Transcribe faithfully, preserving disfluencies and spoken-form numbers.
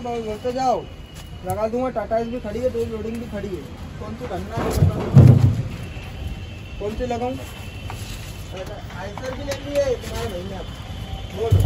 घर पे जाओ, लगा दूंगा। टाटा एस भी खड़ी है, तो लोडिंग भी खड़ी है। कौन सी करना है, कौन सी लगाऊं? आइसर भी लेनी है तुम्हारे भाई ने, बोलो।